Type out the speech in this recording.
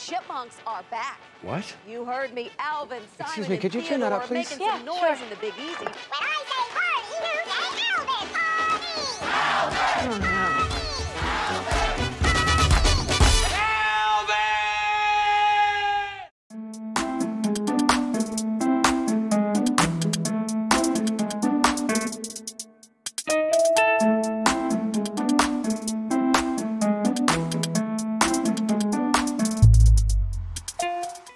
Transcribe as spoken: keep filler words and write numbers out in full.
Chipmunks are back. What? You heard me, Alvin, Simon, Excuse me, and could you turn that Theodore up, please? making Yeah, some noise sure. in the Big Easy. When I say party, you say Alvin, party! Alvin! Oh, no.